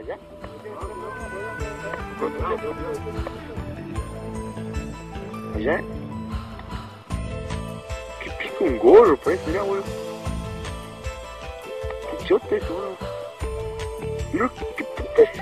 ¿Allá? ¿Allá? ¿Qué pico un gorro? Parece, mira, weón. ¿Qué chota eso, weón? Mira, ¿qué puta es?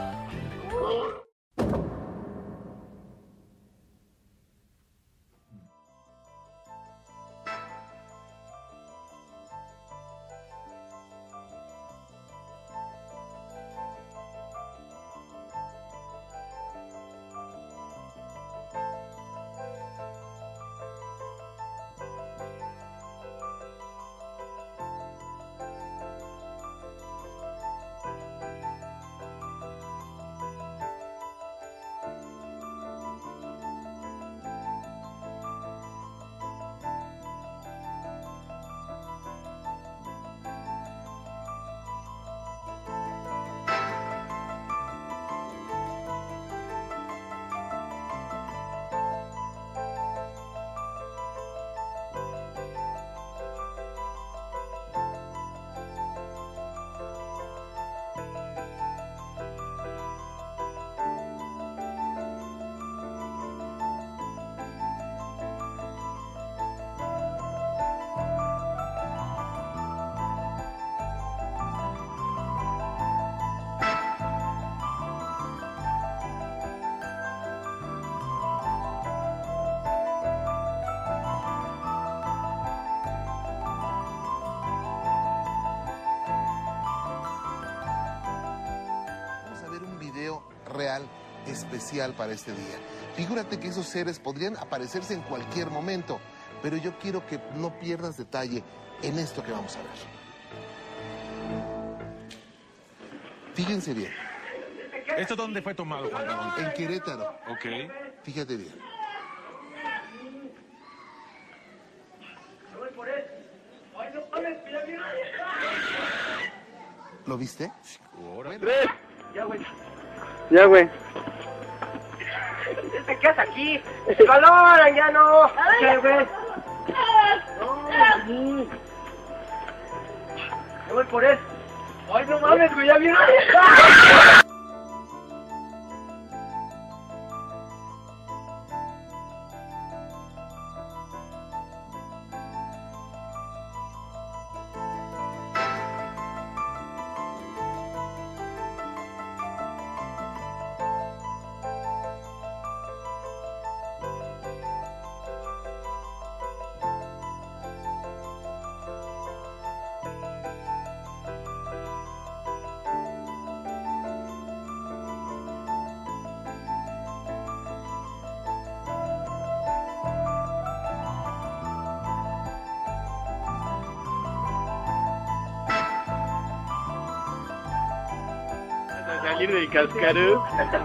Real especial para este día. Figúrate que esos seres podrían aparecerse en cualquier momento, pero yo quiero que no pierdas detalle en esto que vamos a ver. Fíjense bien. ¿Esto dónde fue tomado, Juan Ramón? En Querétaro. Ok. Fíjate bien. ¿Lo viste? Bueno. Ya, güey. Ya, güey. ¿Te quedas aquí? ¡Se valoran, ya no! ¿Qué, güey? No, yo voy por él. ¡Ay, no mames, güey! ¡Ya viene! Salir del cascarón.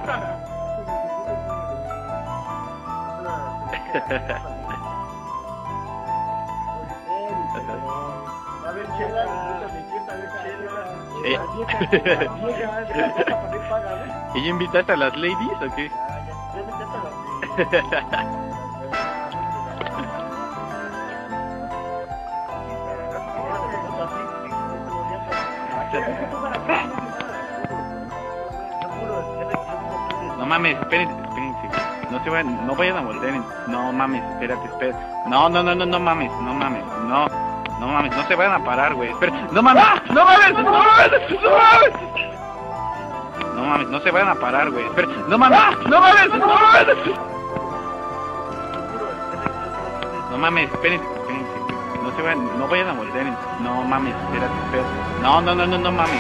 A ver, chela, ¿Y ya invitaste a las ladies o qué? No mames, espérense. No vayan a voltear. No mames, espérate. No mames, no mames, no se vayan a parar, güey. Espera, no mames, no mames, no se vayan a parar, güey. Espera, no mames. No mames, espérense. No vayan a voltear. No mames, espérate. No mames, no mames.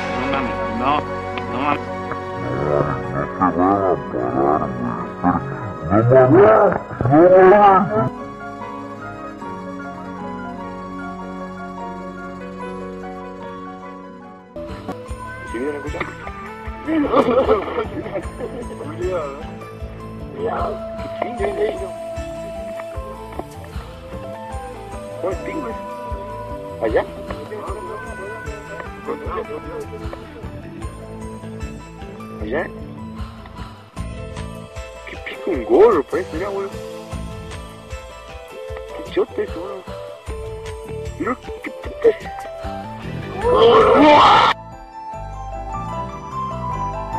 ¿Sí viene a escuchar? ¿Qué chingo es eso? ¿Cuál es pingo? ¿Allá? ¿Allá? ¿Qué pico un gorro? Parece, mira, weón. ¿Qué chota eso, weón? Mira, ¿qué puta es?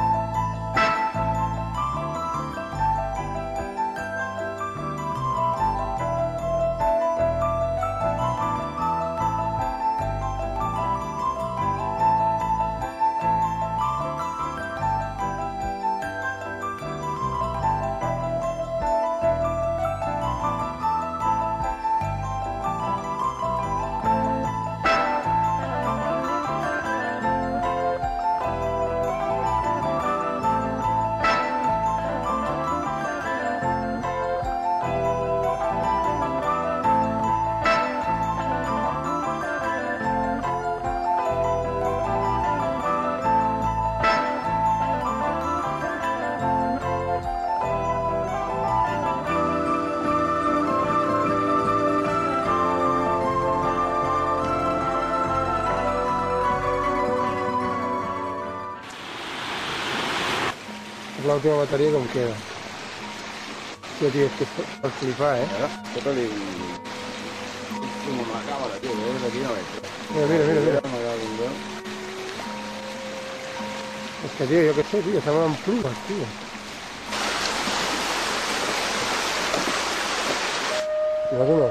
l'última bateria com queda. Hòstia, tio, és que per flipar, eh? Fota-li com una càmera, tio, que d'aquí no veig. Mira. És que, tio, jo què sé, tio, semblen plumes, tio. Veus o no?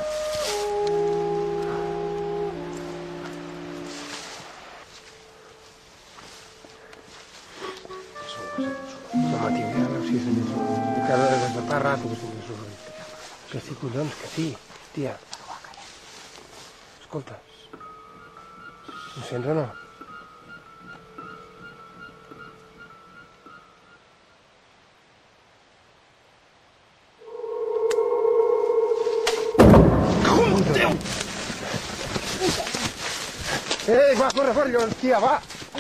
Home, tio, ja veus si és més sorollit. Encara des de fa rato que sent més sorollit. Que sí, collons, que sí. Hòstia. Escolta. Ho sents o no? Va, corre, Llons, tia, va!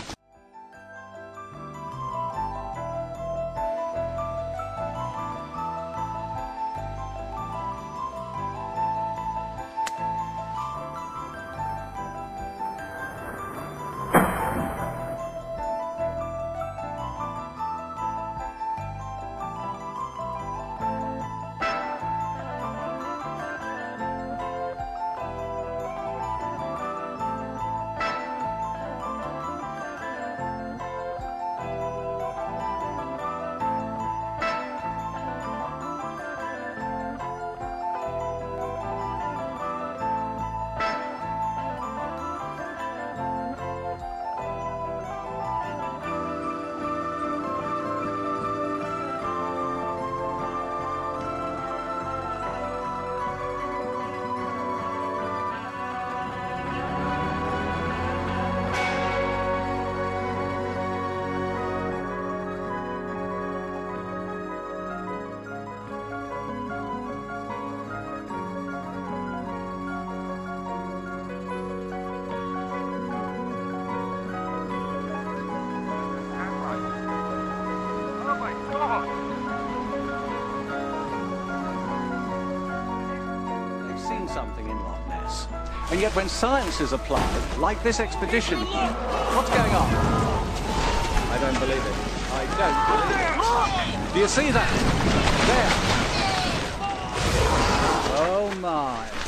Something in Loch Ness. And yet when science is applied, like this expedition here, what's going on? I don't believe it. I don't believe it. Do you see that? There. Oh my.